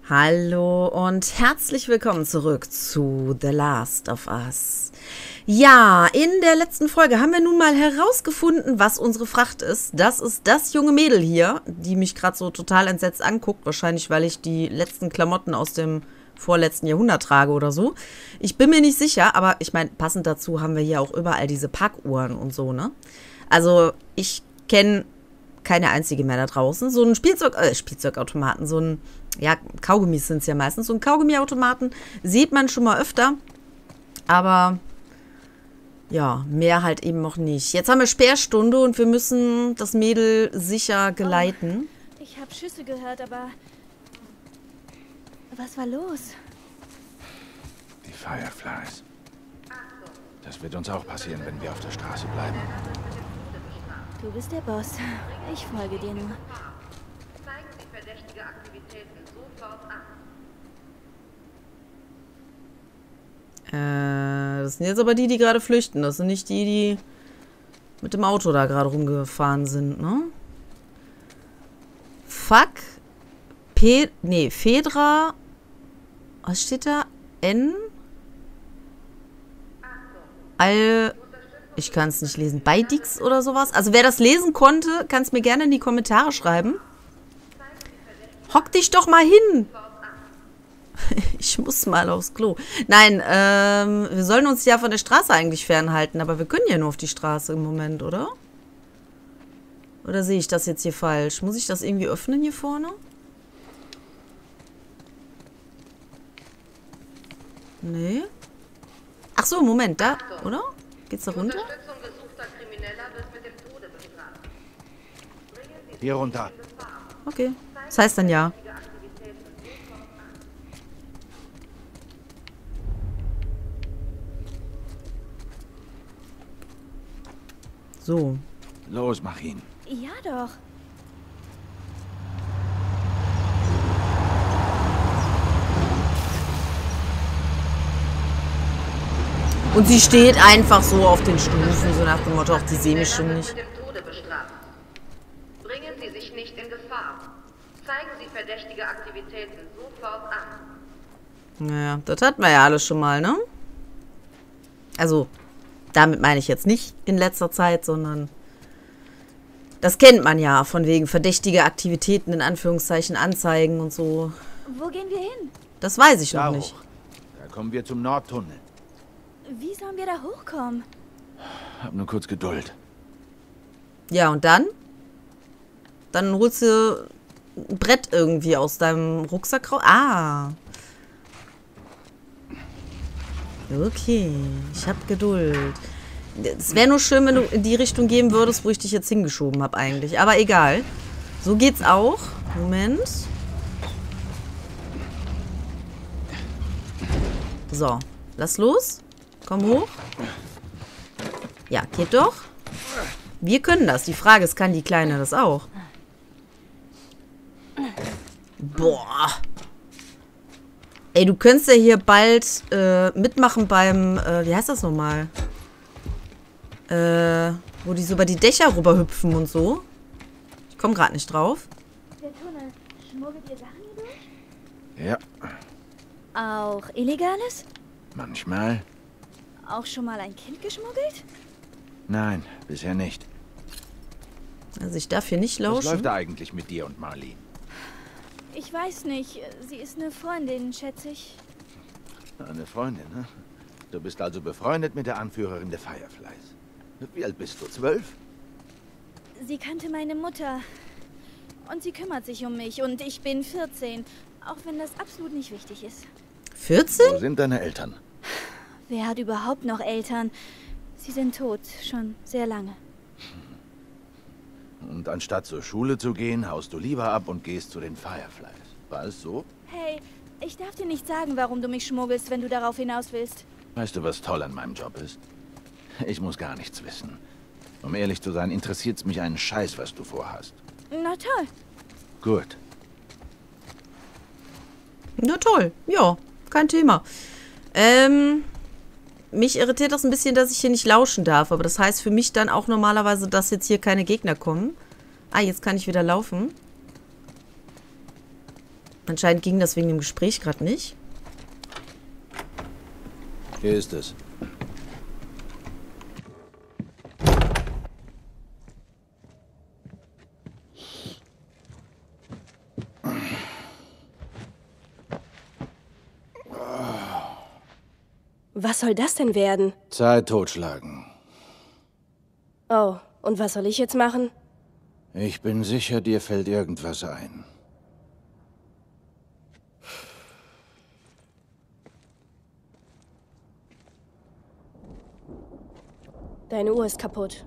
Hallo und herzlich willkommen zurück zu The Last of Us. Ja, in der letzten Folge haben wir nun mal herausgefunden, was unsere Fracht ist. Das ist das junge Mädel hier, die mich gerade so total entsetzt anguckt. Wahrscheinlich, weil ich die letzten Klamotten aus dem vorletzten Jahrhundert trage oder so. Ich bin mir nicht sicher, aber ich meine, passend dazu haben wir hier auch überall diese Parkuhren und so, ne? Also, ich kenne keine einzige mehr da draußen. So ein Spielzeugautomaten, so ein, ja, Kaugummis sind es ja meistens. So ein Kaugummiautomaten sieht man schon mal öfter, aber ja, mehr halt eben noch nicht. Jetzt haben wir Sperrstunde und wir müssen das Mädel sicher geleiten. Oh, ich habe Schüsse gehört, aber was war los? Die Fireflies. Das wird uns auch passieren, wenn wir auf der Straße bleiben. Du bist der Boss. Ich folge dir nur. Zeigen Sie verdächtige Aktivitäten sofort an. Das sind jetzt aber die gerade flüchten. Das sind nicht die mit dem Auto da gerade rumgefahren sind, ne? Fuck. Fedra. Was steht da? N? Ich kann es nicht lesen. Beidix oder sowas? Also wer das lesen konnte, kann es mir gerne in die Kommentare schreiben. Hock dich doch mal hin. Ich muss mal aufs Klo. Nein, wir sollen uns ja von der Straße eigentlich fernhalten, aber wir können ja nur auf die Straße im Moment, oder? Oder sehe ich das jetzt hier falsch? Muss ich das irgendwie öffnen hier vorne? Nee. Ach so, Moment, da, oder? Geht's da runter? Unterstützung gesuchter Krimineller wird mit dem Tode bestraft. Hier runter. Okay. Das heißt dann ja. So. Los, mach ihn. Ja doch. Und sie steht einfach so auf den Stufen, so nach dem Motto, ach, die sehen mich schon nicht. Mit dem Tode bestraft. Bringen Sie sich nicht in Gefahr. Zeigen Sie verdächtige Aktivitäten sofort an. Naja, das hatten wir ja alles schon mal, ne? Also, damit meine ich jetzt nicht in letzter Zeit, sondern das kennt man ja, von wegen verdächtige Aktivitäten, in Anführungszeichen, Anzeigen und so. Wo gehen wir hin? Das weiß ich noch Da nicht. hoch. Da kommen wir zum Nordtunnel. Wie sollen wir da hochkommen? Hab nur kurz Geduld. Ja, und dann? Dann holst du ein Brett irgendwie aus deinem Rucksack raus. Ah. Okay, ich hab Geduld. Es wäre nur schön, wenn du in die Richtung gehen würdest, wo ich dich jetzt hingeschoben habe eigentlich. Aber egal. So geht's auch. Moment. So, lass los. Komm hoch. Ja, geht doch. Wir können das. Die Frage ist, kann die Kleine das auch? Boah. Ey, du könntest ja hier bald mitmachen beim, wie heißt das nochmal? Wo die so über die Dächer rüberhüpfen und so. Ich komme gerade nicht drauf. Der Tunnel. Schmuggelt ihr Sachen hier durch? Ja, Auch Illegales? manchmal. Auch schon mal ein Kind geschmuggelt? Nein, bisher nicht. Also ich darf hier nicht Was läuft lauschen. da eigentlich mit dir und Marlene? Ich weiß nicht. Sie ist eine Freundin, schätze ich. Eine Freundin, ne? Du bist also befreundet mit der Anführerin der Fireflies. Wie alt bist du? 12? Sie kannte meine Mutter. Und sie kümmert sich um mich. Und ich bin 14. Auch wenn das absolut nicht wichtig ist. 14? Wo sind deine Eltern? Wer hat überhaupt noch Eltern? Sie sind tot. Schon sehr lange. Und anstatt zur Schule zu gehen, haust du lieber ab und gehst zu den Fireflies. War es so? Hey, ich darf dir nicht sagen, warum du mich schmuggelst, wenn du darauf hinaus willst. Weißt du, was toll an meinem Job ist? Ich muss gar nichts wissen. Um ehrlich zu sein, interessiert's mich einen Scheiß, was du vorhast. Na toll. Gut. Na toll. Ja, kein Thema. Mich irritiert das ein bisschen, dass ich hier nicht lauschen darf. Aber das heißt für mich dann auch normalerweise, dass jetzt hier keine Gegner kommen. Ah, jetzt kann ich wieder laufen. Anscheinend ging das wegen dem Gespräch gerade nicht. Hier ist es. Was soll das denn werden? Zeit totschlagen. Oh, und was soll ich jetzt machen? Ich bin sicher, dir fällt irgendwas ein. Deine Uhr ist kaputt.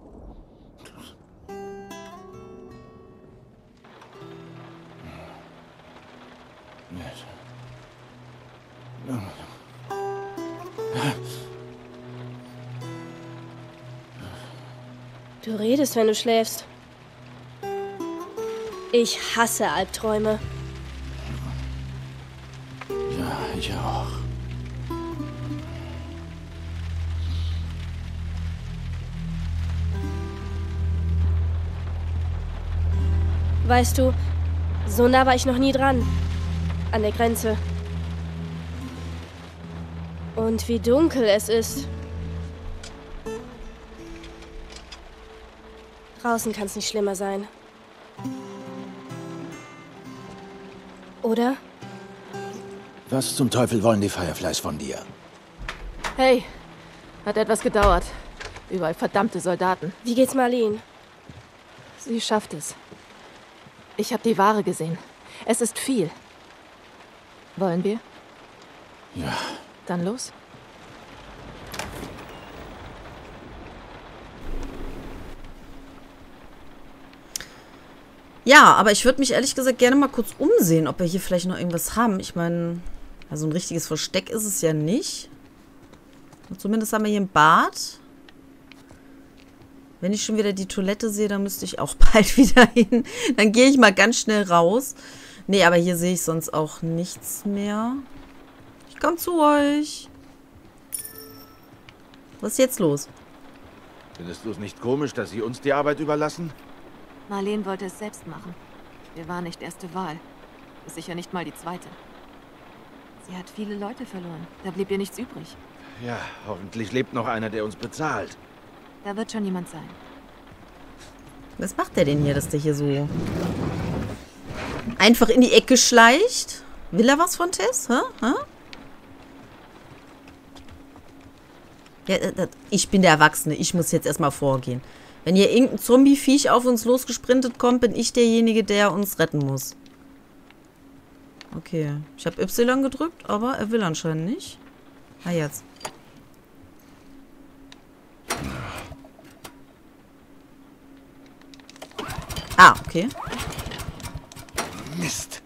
Du redest, wenn du schläfst. Ich hasse Albträume. Ja, ich auch. Weißt du, so nah war ich noch nie dran. An der Grenze. Und wie dunkel es ist. Draußen kann es nicht schlimmer sein. Oder? Was zum Teufel wollen die Fireflies von dir? Hey, hat etwas gedauert. Überall verdammte Soldaten. Wie geht's Marlene? Sie schafft es. Ich habe die Ware gesehen. Es ist viel. Wollen wir? Ja. Dann los. Ja, aber ich würde mich ehrlich gesagt gerne mal kurz umsehen, ob wir hier vielleicht noch irgendwas haben. Ich meine, also ein richtiges Versteck ist es ja nicht. Und zumindest haben wir hier ein Bad. Wenn ich schon wieder die Toilette sehe, dann müsste ich auch bald wieder hin. Dann gehe ich mal ganz schnell raus. Nee, aber hier sehe ich sonst auch nichts mehr. Ich komme zu euch. Was ist jetzt los? Findest du es nicht komisch, dass sie uns die Arbeit überlassen? Marlene wollte es selbst machen. Wir waren nicht erste Wahl. Ist sicher nicht mal die zweite. Sie hat viele Leute verloren. Da blieb ihr nichts übrig. Ja, hoffentlich lebt noch einer, der uns bezahlt. Da wird schon jemand sein. Was macht der denn hier, dass der hier so einfach in die Ecke schleicht? Will er was von Tess? Hä? Hä? Ja, ich bin der Erwachsene. Ich muss jetzt erstmal vorgehen. Wenn hier irgendein Zombie-Viech auf uns losgesprintet kommt, bin ich derjenige, der uns retten muss. Okay. Ich habe Y gedrückt, aber er will anscheinend nicht. Ah, jetzt. Ah, okay. Mist.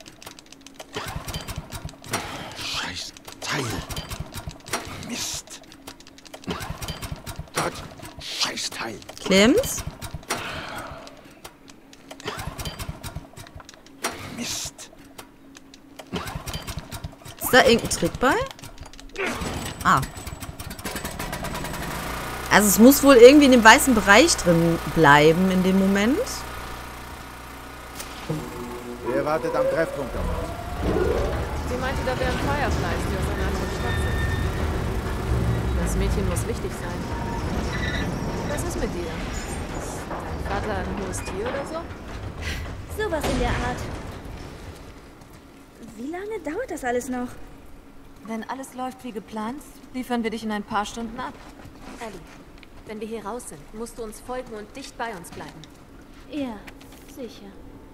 Scheiß Teil. Mist. Dort. Scheiß Teil. Klemmt's? Mist. Ist da irgendein Trick bei? Ah. Also es muss wohl irgendwie in dem weißen Bereich drin bleiben in dem Moment. Wer wartet am Treffpunkt auf uns? Sie meinte, da wären Fireflies, die aus einer anderen Stadt sind. Das Mädchen muss wichtig sein. Was ist mit dir? Ist dein Vater ein hohes Tier oder so? Sowas in der Art. Wie lange dauert das alles noch? Wenn alles läuft wie geplant, liefern wir dich in ein paar Stunden ab. Ellie, wenn wir hier raus sind, musst du uns folgen und dicht bei uns bleiben. Ja, sicher.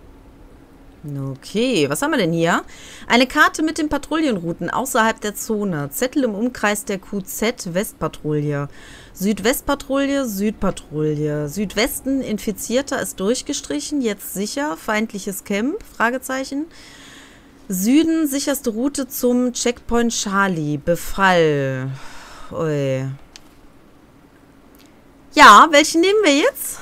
Okay, was haben wir denn hier? Eine Karte mit den Patrouillenrouten außerhalb der Zone. Zettel im Umkreis der QZ Westpatrouille. Südwestpatrouille, Südpatrouille. Südwesten, Infizierter ist durchgestrichen, jetzt sicher. Feindliches Camp, Fragezeichen. Süden, sicherste Route zum Checkpoint Charlie. Befall. Ui. Ja, welchen nehmen wir jetzt?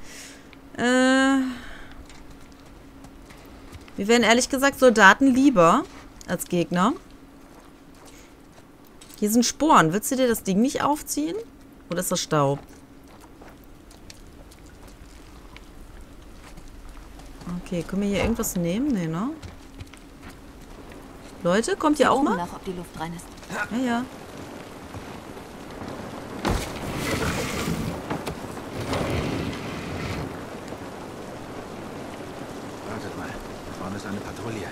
Wir wären ehrlich gesagt Soldaten lieber als Gegner. Hier sind Sporen. Willst du dir das Ding nicht aufziehen? Oder ist das Staub? Okay, können wir hier irgendwas nehmen? Nee, ne? Leute, kommt ihr auch mal? Nach, ob die Luft rein ist. Ja, ja. Wartet mal. Da vorne ist eine Patrouille.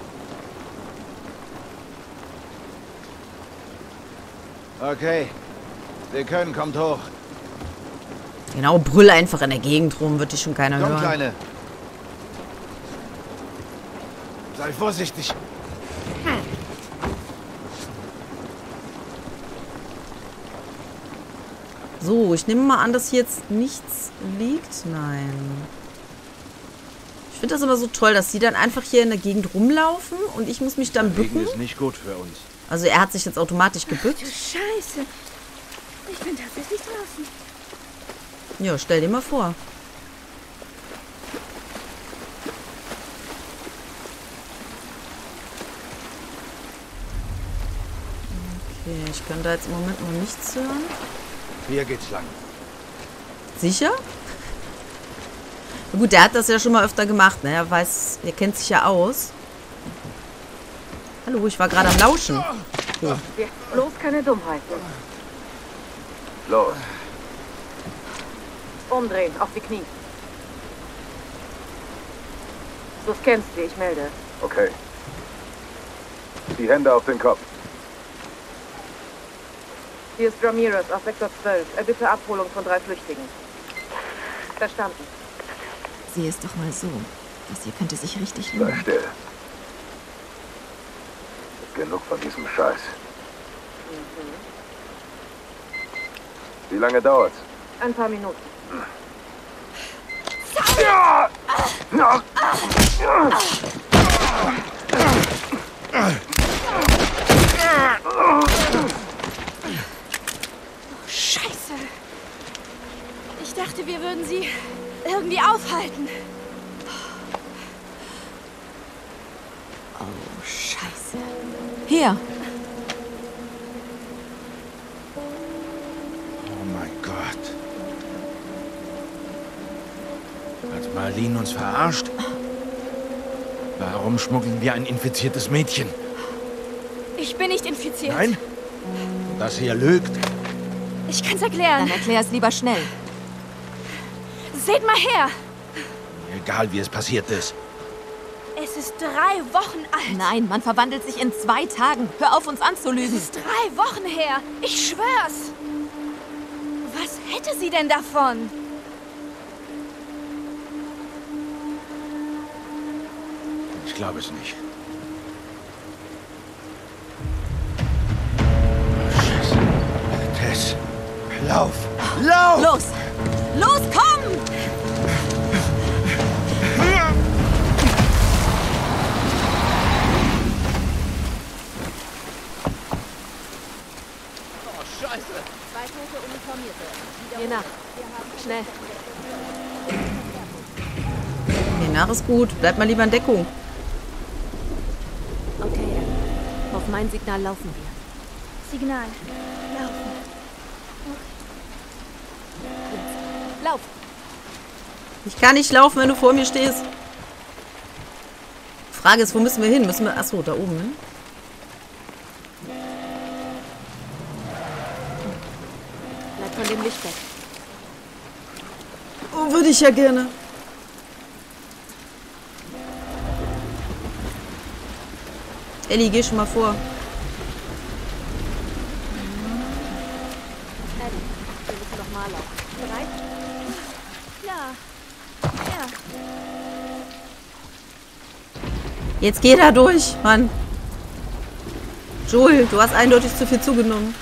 Okay. Wir können, kommt hoch. Genau, brüll einfach in der Gegend rum, wird dich schon keiner Komm, hören. Kleine. Sei vorsichtig. So, ich nehme mal an, dass hier jetzt nichts liegt. Nein. Ich finde das immer so toll, dass die dann einfach hier in der Gegend rumlaufen und ich muss mich dann bücken. Liegen ist nicht gut für uns. Also er hat sich jetzt automatisch gebückt. Scheiße. Ich bin tatsächlich draußen. Ja, stell dir mal vor. Okay, ich kann da jetzt im Moment noch nichts hören. Hier geht's lang. Sicher? Na gut, der hat das ja schon mal öfter gemacht, ne? Er kennt sich ja aus. Hallo, ich war gerade am Lauschen. Jetzt bloß keine Dummheiten. Los. Umdrehen, auf die Knie. Du scannst sie, ich melde. Okay. Die Hände auf den Kopf. Hier ist Ramirez auf Sektor 12. Erbitte Abholung von 3 Flüchtigen. Verstanden. Sieh es doch mal so. Das hier könnte sich richtig Sei lohnen. still. Genug von diesem Scheiß. Wie lange dauert's? Ein paar Minuten. Scheiße. Ich dachte, wir würden sie irgendwie aufhalten. Oh, Scheiße. Hier. Oh mein Gott. Hat Marlene uns verarscht? Warum schmuggeln wir ein infiziertes Mädchen? Ich bin nicht infiziert. Nein? Das hier lügt. Ich kann's erklären. Dann erklär es lieber schnell. Seht mal her. Egal wie es passiert ist. Es ist 3 Wochen alt. Nein, man verwandelt sich in 2 Tagen. Hör auf, uns Es anzulügen. ist 3 Wochen her. Ich schwör's. Was hätte sie denn davon? Ich glaube es nicht. Scheiße. Tess, lauf! Lauf! Los! Los, komm! Hier nach. Schnell. Nee, nach ist gut. Bleib mal lieber in Deckung. Okay. Auf mein Signal laufen wir. Signal. Laufen. Lauf! Ich kann nicht laufen, wenn du vor mir stehst. Frage ist, wo müssen wir hin? Müssen wir... Achso, da oben hin. Bleib von dem Licht weg. Oh, würde ich ja gerne. Ellie, geh schon mal vor. Ellie, wir müssen doch mal laufen. Bereit? Ja. Ja. Jetzt geh da durch, Mann. Joel, du hast eindeutig zu viel zugenommen.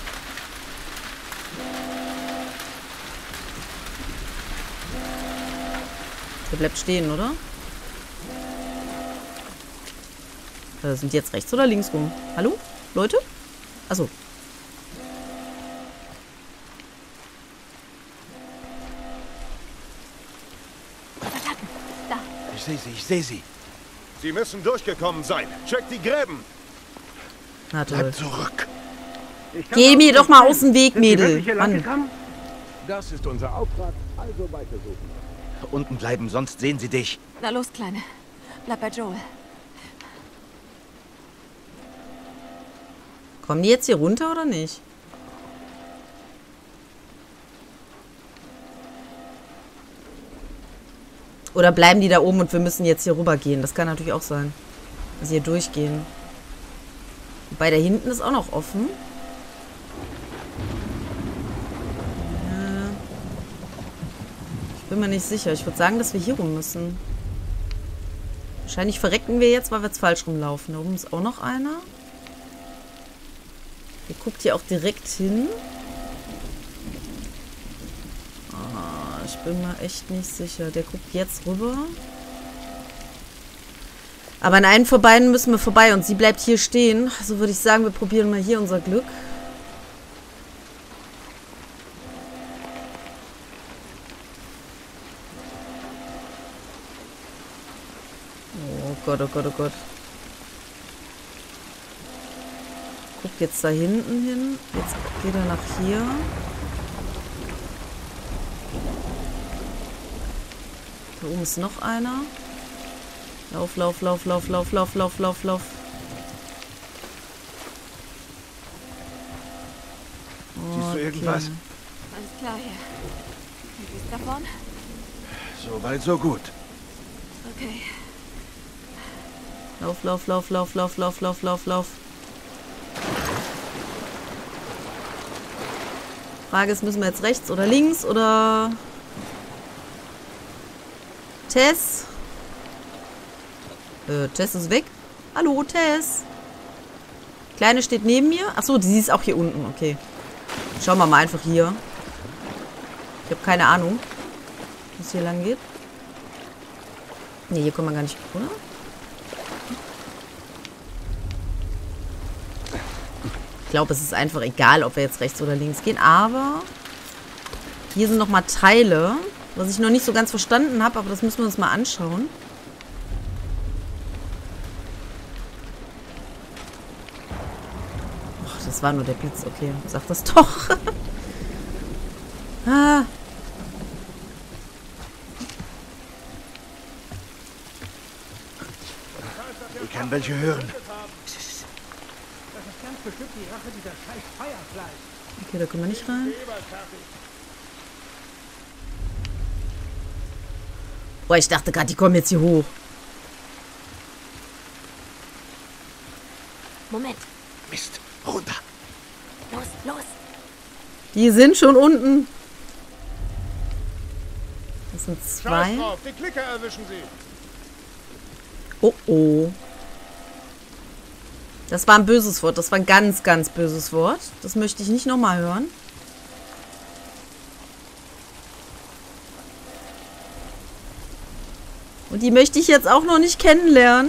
Der bleibt stehen, oder? Sind die jetzt rechts oder links rum? Hallo? Leute? Achso. Ich sehe sie, ich sehe sie. Sie müssen durchgekommen sein. Check die Gräben. Na toll. Bleib zurück. Geh mir doch mal aus dem Weg, Mädel. Mann. Das ist unser Auftrag, also weitersuchen. Unten bleiben, sonst sehen sie dich. Na los, Kleine. Bleib bei Joel. Kommen die jetzt hier runter oder nicht? Oder bleiben die da oben und wir müssen jetzt hier rüber gehen? Das kann natürlich auch sein. Dass sie hier durchgehen. Wobei, da hinten ist auch noch offen. Ja. Ich bin mir nicht sicher. Ich würde sagen, dass wir hier rum müssen. Wahrscheinlich verrecken wir jetzt, weil wir jetzt falsch rumlaufen. Da oben ist auch noch einer. Der guckt hier auch direkt hin. Ich bin mir echt nicht sicher. Der guckt jetzt rüber. Aber an einen von beiden müssen wir vorbei und sie bleibt hier stehen. Also würde ich sagen, wir probieren mal hier unser Glück. Oh Gott, oh Gott, oh Gott. Guckt jetzt da hinten hin. Jetzt geht er nach hier. Da oben ist noch einer. Lauf, lauf, lauf, lauf, lauf, lauf, lauf, lauf, lauf. Siehst du irgendwas? Alles klar hier. Wie geht's davon? So weit, so gut. Okay. Lauf, lauf, lauf, lauf, lauf, lauf, lauf, lauf, lauf. Frage ist, müssen wir jetzt rechts oder links oder... Tess? Tess ist weg. Hallo, Tess. Kleine steht neben mir. Achso, sie ist auch hier unten. Okay. Schauen wir mal einfach hier. Ich habe keine Ahnung, wo es hier lang geht. Ne, hier kommen wir gar nicht runter. Ich glaube, es ist einfach egal, ob wir jetzt rechts oder links gehen. Aber hier sind nochmal Teile, was ich noch nicht so ganz verstanden habe. Aber das müssen wir uns mal anschauen. Ach, das war nur der Blitz. Okay, sag das doch. Ah. Ich kann welche hören. Okay, da können wir nicht rein. Boah, ich dachte gerade, die kommen jetzt hier hoch. Moment. Mist, runter. Los, los. Die sind schon unten. Das sind zwei. Die Klicker erwischen sie. Oh, oh. Das war ein böses Wort. Das war ein ganz, ganz böses Wort. Das möchte ich nicht nochmal hören. Und die möchte ich jetzt auch noch nicht kennenlernen.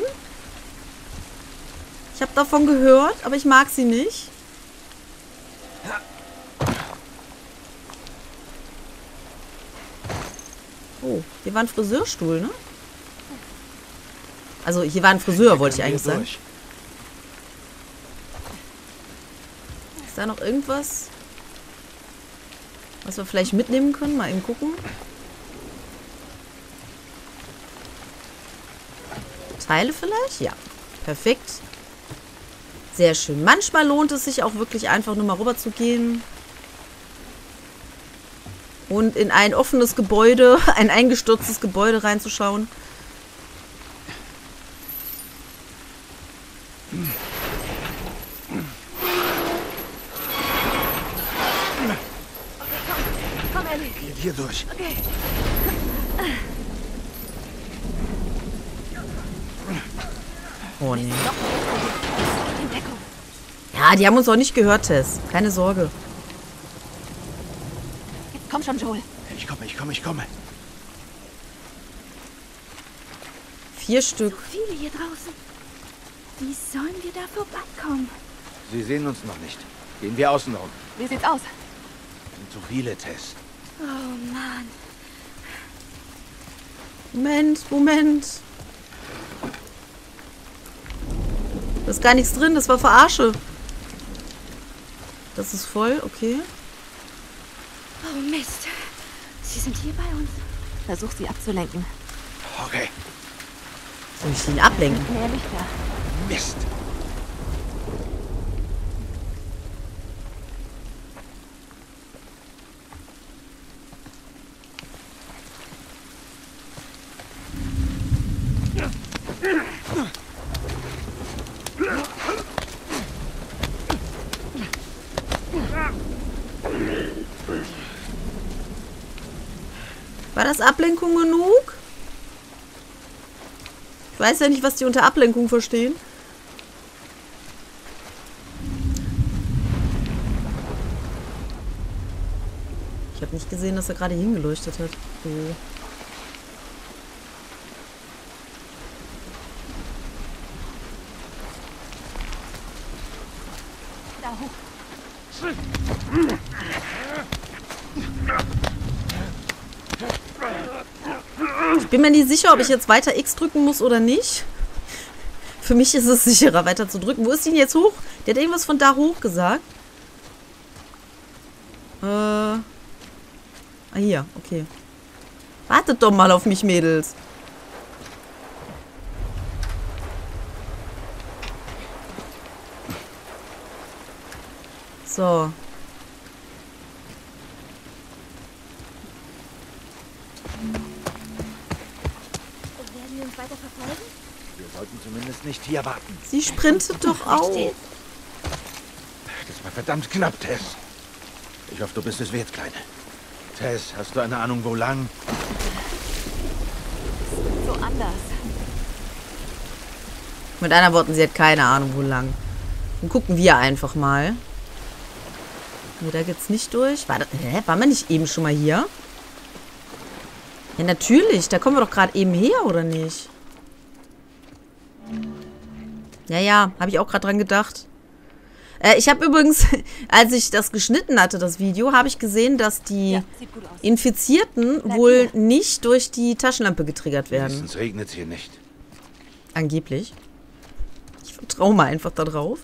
Ich habe davon gehört, aber ich mag sie nicht. Oh, hier war ein Friseurstuhl, ne? Also, hier war ein Friseur, wollte ich eigentlich sagen. Ist da noch irgendwas, was wir vielleicht mitnehmen können? Mal eben gucken. Teile vielleicht? Ja. Perfekt. Sehr schön. Manchmal lohnt es sich auch wirklich einfach nur mal rüber zu gehen. Und in ein offenes Gebäude, ein eingestürztes Gebäude reinzuschauen. Komm, Ellie. Geht hier durch. Okay. Oh nee. Ja, die haben uns auch nicht gehört, Tess. Keine Sorge. Jetzt komm schon, Joel. Ich komme. 4 Stück. Viele hier draußen. Wie sollen wir da vorbeikommen? Sie sehen uns noch nicht. Gehen wir außen rum. Wie sieht's aus? Sind zu viele, Tess. Oh Mann. Moment. Da ist gar nichts drin, das war Verarsche. Das ist voll, okay. Oh Mist. Sie sind hier bei uns. Versuch sie abzulenken. Okay. Soll ich ihn ablenken? Mehr Lichter. Mist. War das Ablenkung genug? Ich weiß ja nicht, was die unter Ablenkung verstehen. Ich habe nicht gesehen, dass er gerade hingeleuchtet hat. Oh. Da hoch. Ich bin mir nicht sicher, ob ich jetzt weiter X drücken muss oder nicht. Für mich ist es sicherer, weiter zu drücken. Wo ist ihn jetzt hoch? Der hat irgendwas von da hoch gesagt. Ah, hier, okay. Wartet doch mal auf mich, Mädels. So. Werden wir uns weiter verfolgen? Wir sollten zumindest nicht hier warten. Sie sprintet doch auch. Das war verdammt knapp, Tess. Ich hoffe, du bist es wert, Kleine. Tess, hast du eine Ahnung, wo lang? So anders. Mit anderen Worten, sie hat keine Ahnung, wo lang. Dann gucken wir einfach mal. Nee, da geht's nicht durch. Waren wir nicht eben schon mal hier? Ja, natürlich. Da kommen wir doch gerade eben her, oder nicht? Ja, habe ich auch gerade dran gedacht. Ich habe übrigens, als ich das geschnitten hatte, das Video, habe ich gesehen, dass die Infizierten wohl nicht durch die Taschenlampe getriggert werden. Wenigstens regnet es hier nicht. Angeblich. Ich vertraue mal einfach da drauf.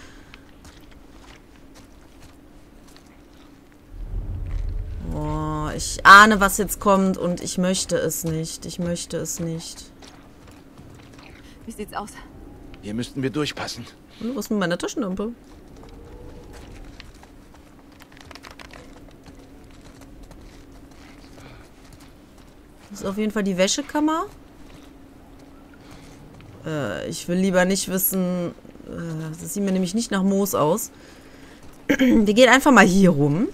Oh, ich ahne, was jetzt kommt und ich möchte es nicht. Ich möchte es nicht. Wie sieht's aus? Hier müssten wir durchpassen. Und was ist mit meiner Taschenlampe? Das ist auf jeden Fall die Wäschekammer. Ich will lieber nicht wissen... das sieht mir nämlich nicht nach Moos aus. Wir gehen einfach mal hier rum.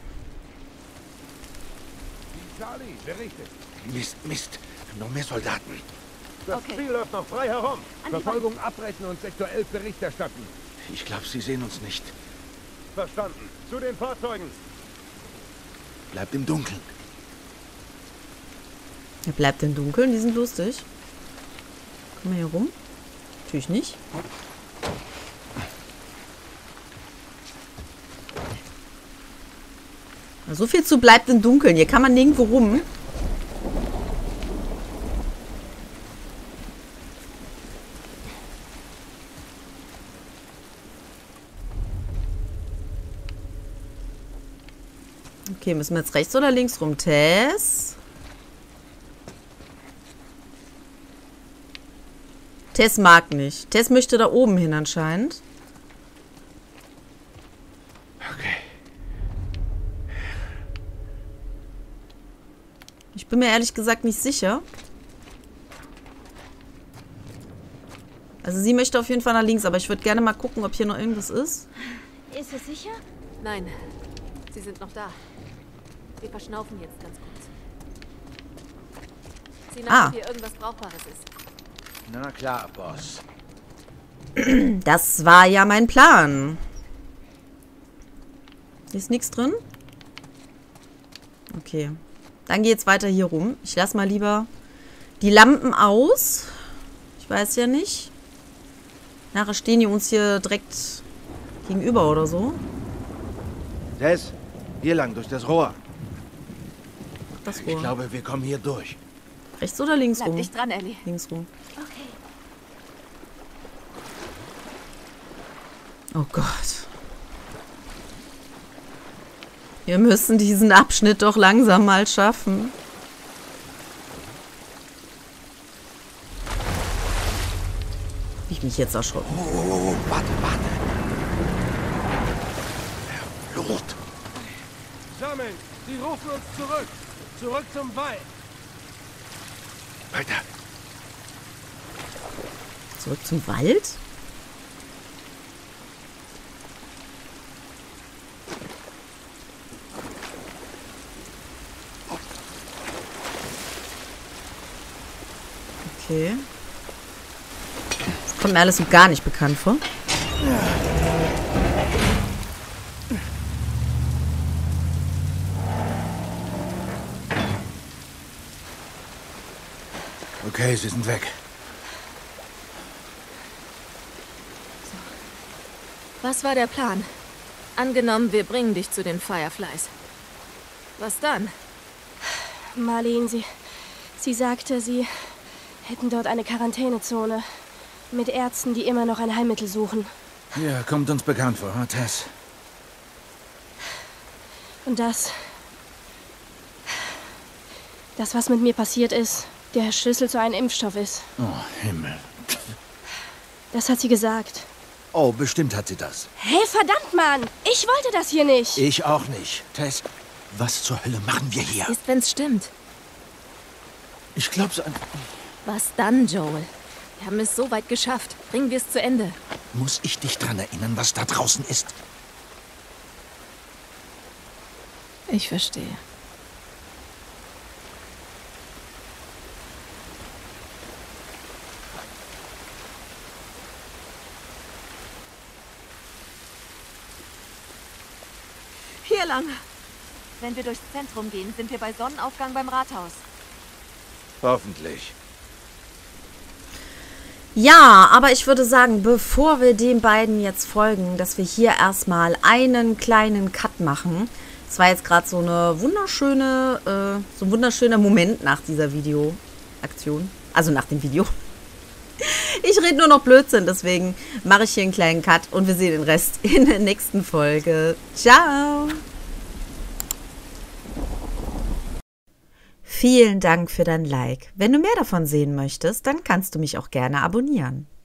Charlie, berichtet. Mist. Noch mehr Soldaten. Das Ziel läuft noch frei herum. Verfolgung abbrechen und Sektor 11 Bericht erstatten. Ich glaube, sie sehen uns nicht. Verstanden. Zu den Fahrzeugen. Bleibt im Dunkeln. Er bleibt im Dunkeln, die sind lustig. Kommen wir hier rum? Natürlich nicht. So viel zu bleibt im Dunkeln. Hier kann man nirgendwo rum. Okay, müssen wir jetzt rechts oder links rum? Tess? Tess mag nicht. Tess möchte da oben hin anscheinend. Okay. Ich bin mir ehrlich gesagt nicht sicher. Also sie möchte auf jeden Fall nach links, aber ich würde gerne mal gucken, ob hier noch irgendwas ist. Ist es sicher? Nein, sie sind noch da. Wir verschnaufen jetzt ganz kurz. Sieh nach, ob hier irgendwas Brauchbares ist. Na klar, Boss. Das war ja mein Plan. Hier ist nichts drin? Okay. Dann geht's weiter hier rum. Ich lasse mal lieber die Lampen aus. Ich weiß ja nicht. Nachher stehen die uns hier direkt gegenüber oder so. Tess, hier lang, durch das Rohr. Das Rohr. Ich glaube, wir kommen hier durch. Rechts oder links Bleib rum? dicht dran, Ellie. Links rum. Okay. Oh Gott. Wir müssen diesen Abschnitt doch langsam mal schaffen. Wie ich mich jetzt erschrocken. Oh, warte. Blut. Sammeln. Sie rufen uns zurück. Zurück zum Wald. Weiter. Zurück zum Wald? Okay. Das kommt mir alles so gar nicht bekannt vor. Okay, sie sind weg. Was war der Plan? Angenommen, wir bringen dich zu den Fireflies. Was dann? Marlene, sie sagte, sie hätten dort eine Quarantänezone mit Ärzten, die immer noch ein Heilmittel suchen. Ja, kommt uns bekannt vor, huh, Tess? Und das, was mit mir passiert ist, der Schlüssel zu einem Impfstoff ist. Oh, Himmel. Das hat sie gesagt. Oh, bestimmt hat sie das. Hey, verdammt, Mann! Ich wollte das hier nicht! Ich auch nicht. Tess, was zur Hölle machen wir hier? Ist, wenn's stimmt. Ich glaub's an... Was dann, Joel? Wir haben es so weit geschafft. Bringen wir es zu Ende. Muss ich dich dran erinnern, was da draußen ist? Ich verstehe. Hier lang. Wenn wir durchs Zentrum gehen, sind wir bei Sonnenaufgang beim Rathaus. Hoffentlich. Ja, aber ich würde sagen, bevor wir den beiden jetzt folgen, dass wir hier erstmal einen kleinen Cut machen. Es war jetzt gerade so eine wunderschöne, so ein wunderschöner Moment nach dieser Videoaktion. Also nach dem Video. Ich rede nur noch Blödsinn, deswegen mache ich hier einen kleinen Cut und wir sehen den Rest in der nächsten Folge. Ciao! Vielen Dank für dein Like. Wenn du mehr davon sehen möchtest, dann kannst du mich auch gerne abonnieren.